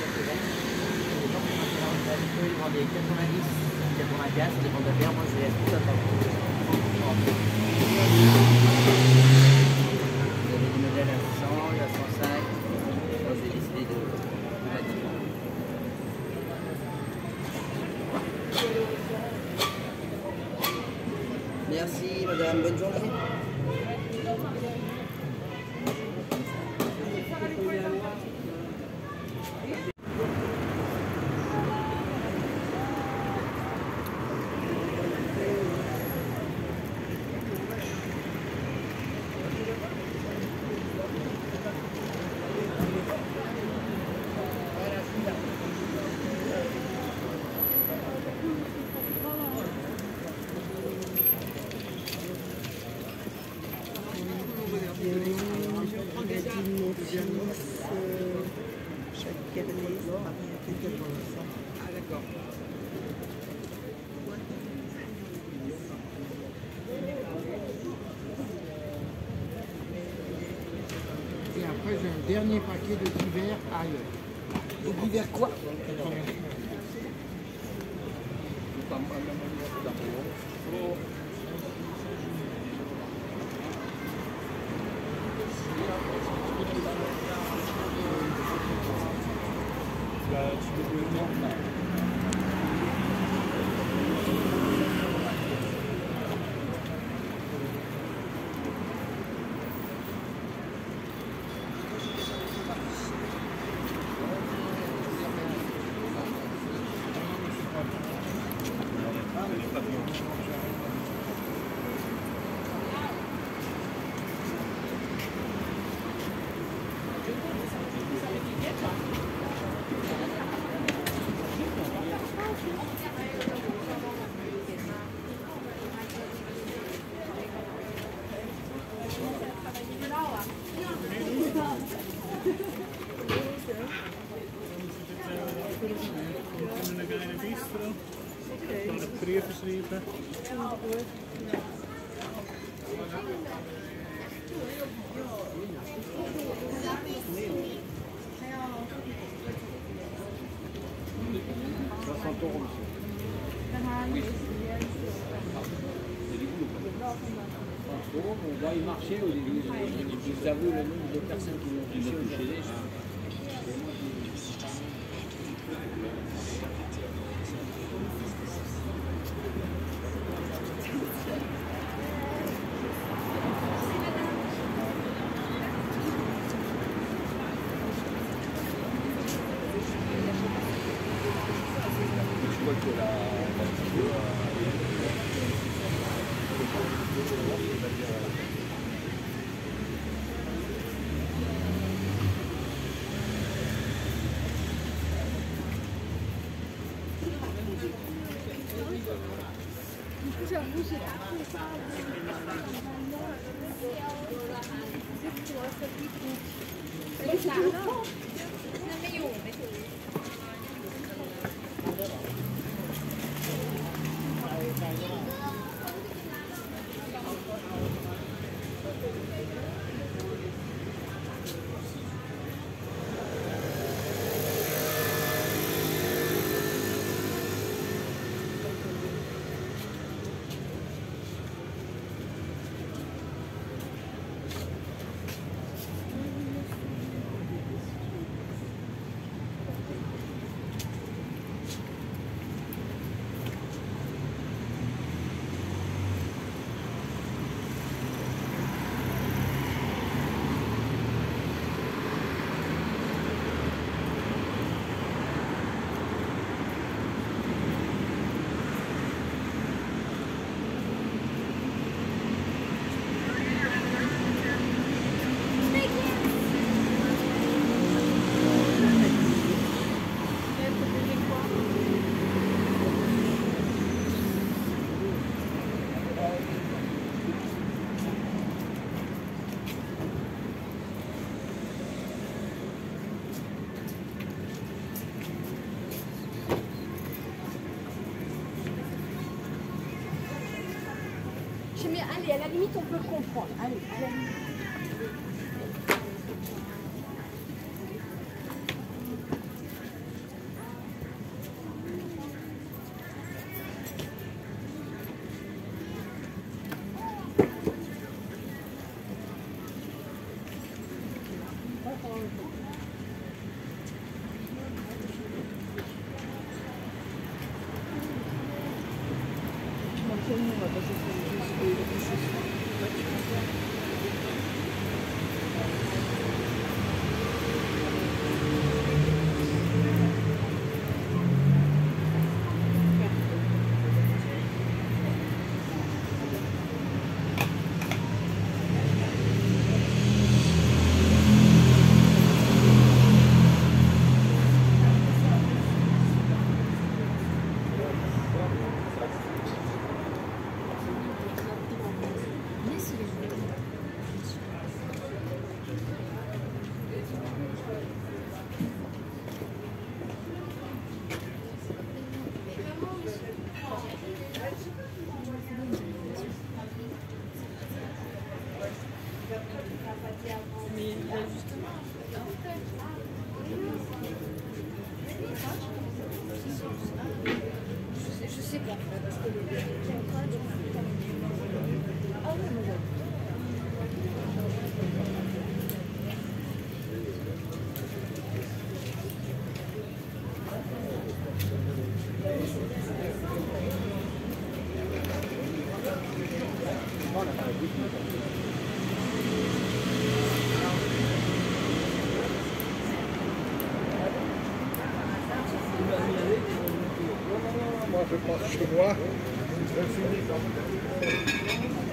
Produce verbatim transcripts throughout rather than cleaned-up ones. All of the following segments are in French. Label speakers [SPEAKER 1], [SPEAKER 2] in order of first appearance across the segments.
[SPEAKER 1] Ils vendaient quatre-vingt-dix, quatre-vingt-quinze, ça dépend de la paire. Moi, je les laisse tout à temps. Vous avez des modèles à cent, à cent cinq. Moi, j'ai décidé de, de la dire. Merci, madame. Bonne journée. Ah d'accord.
[SPEAKER 2] Et après j'ai un dernier paquet de divers ailleurs.
[SPEAKER 1] Et divers quoi?
[SPEAKER 3] Geschreven.
[SPEAKER 4] soixante euros, monsieur. Oui. Il y a du boulot. Bon, on va y marcher au début. Je vous avoue le nombre de personnes qui l'ont touché aujourd'hui.
[SPEAKER 5] J'avoue, j'ai pas fait ça. C'est ça, non? Mais jo, mais Mais allez, à la limite, on peut le comprendre. Allez, à la limite.
[SPEAKER 2] Moi, je passe chez moi. Je finis comme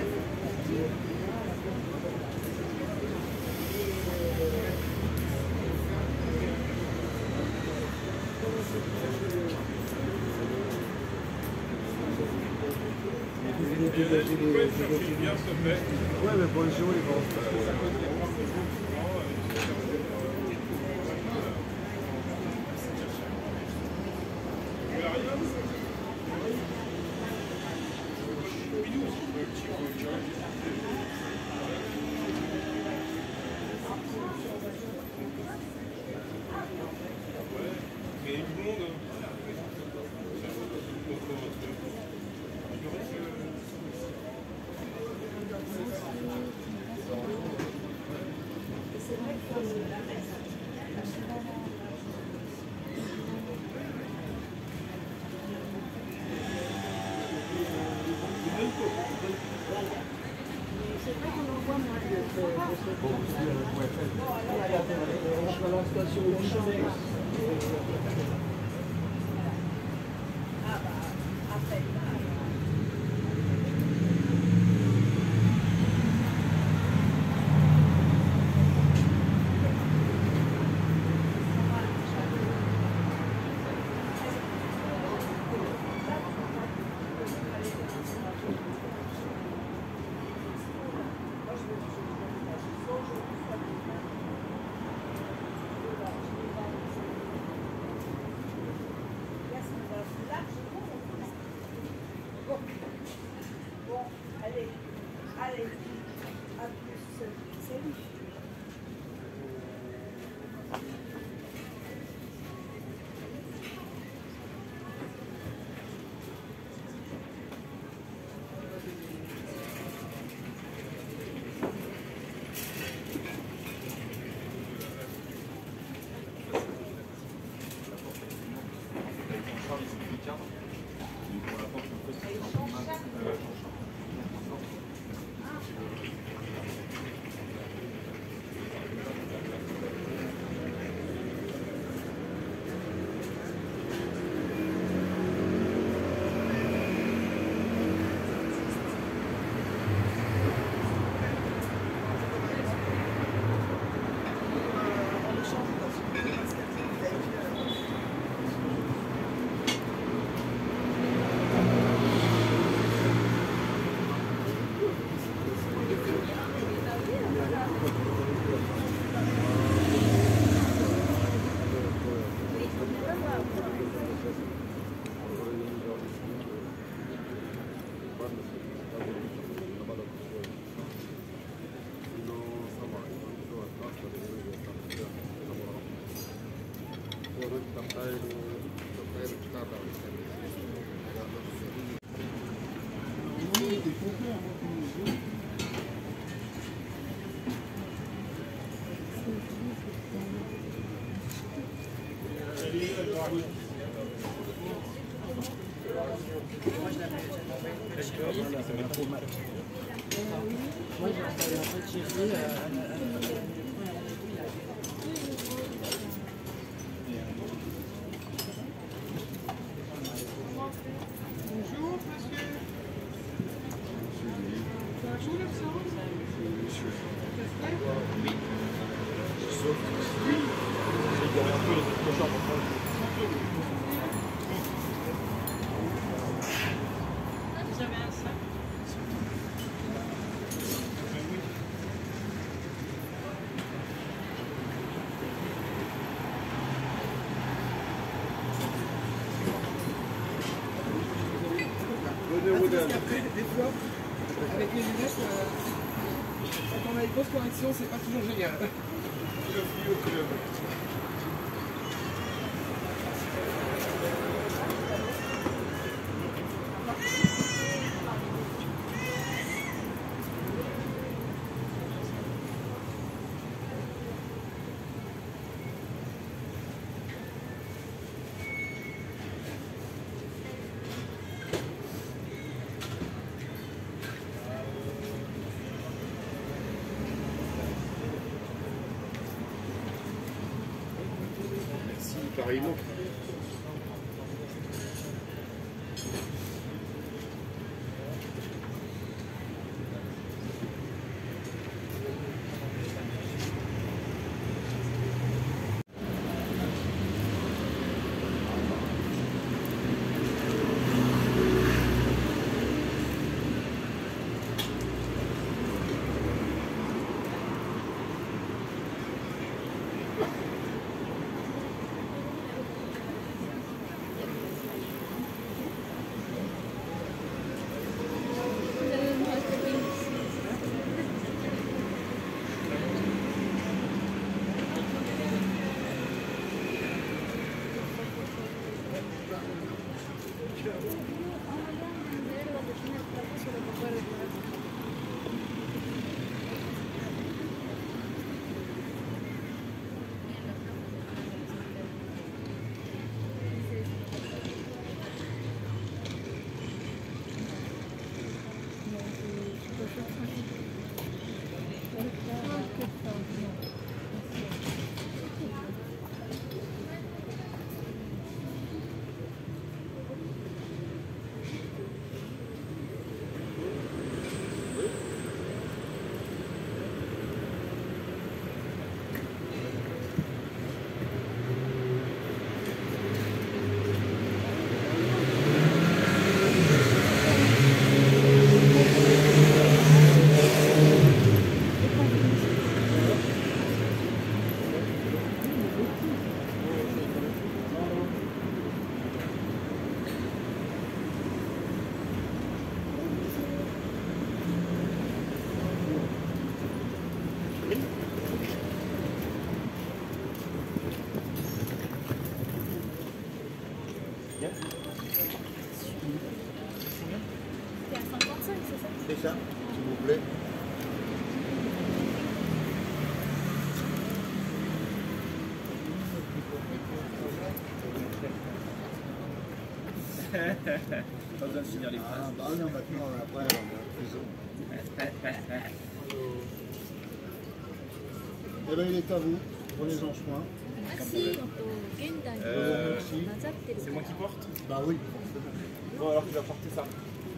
[SPEAKER 2] ouais, mais bonjour, ils vont.
[SPEAKER 1] Moi, j'ai installé un peu de chérie.
[SPEAKER 2] Bonjour, monsieur. Bonjour, oui.
[SPEAKER 3] Parce qu'après, des fois, avec les lunettes, euh, quand on a une grosse correction, c'est pas toujours génial.
[SPEAKER 2] Pareillement.
[SPEAKER 4] Pas besoin de finir les phrases.
[SPEAKER 2] Ah, bah non, maintenant, après, on est en prison. Eh bien, il est à vous. Prenez-en soin.
[SPEAKER 5] 足元現代に
[SPEAKER 2] Euh,
[SPEAKER 5] 混ざってる
[SPEAKER 6] C'est moi qui porte.
[SPEAKER 2] Bah oui.
[SPEAKER 6] Bon, alors tu vas porter ça.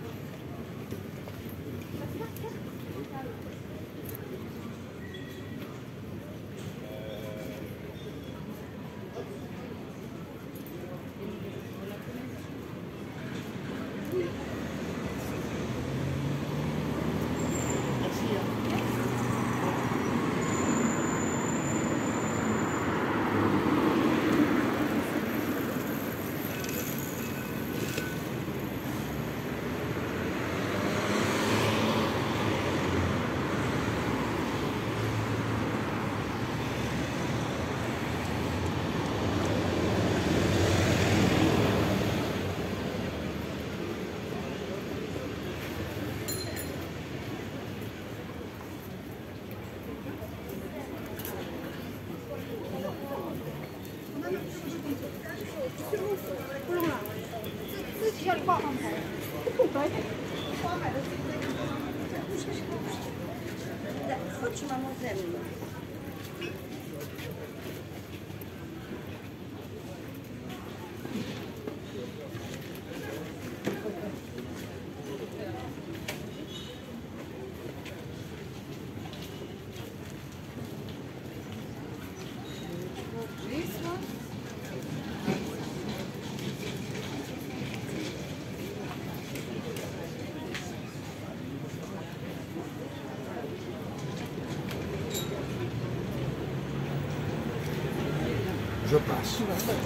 [SPEAKER 2] Je passe.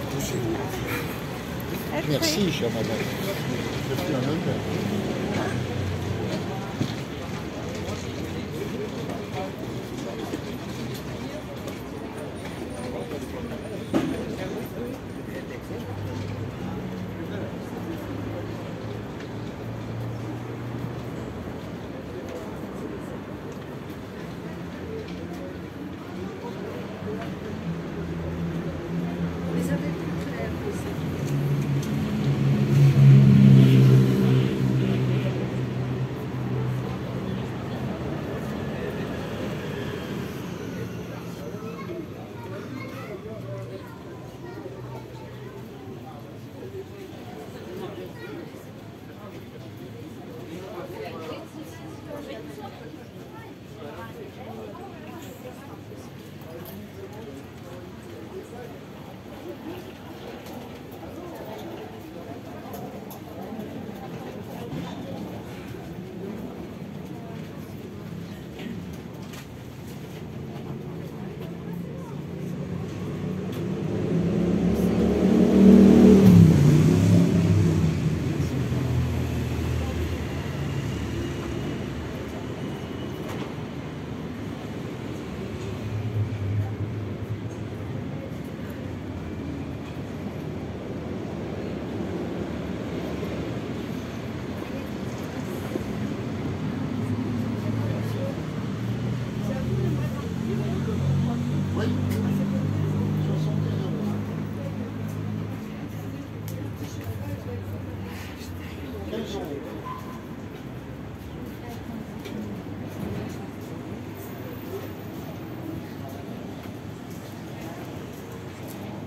[SPEAKER 2] Merci, chère madame. Je suis un honneur.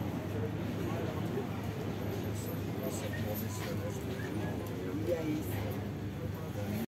[SPEAKER 3] E aí?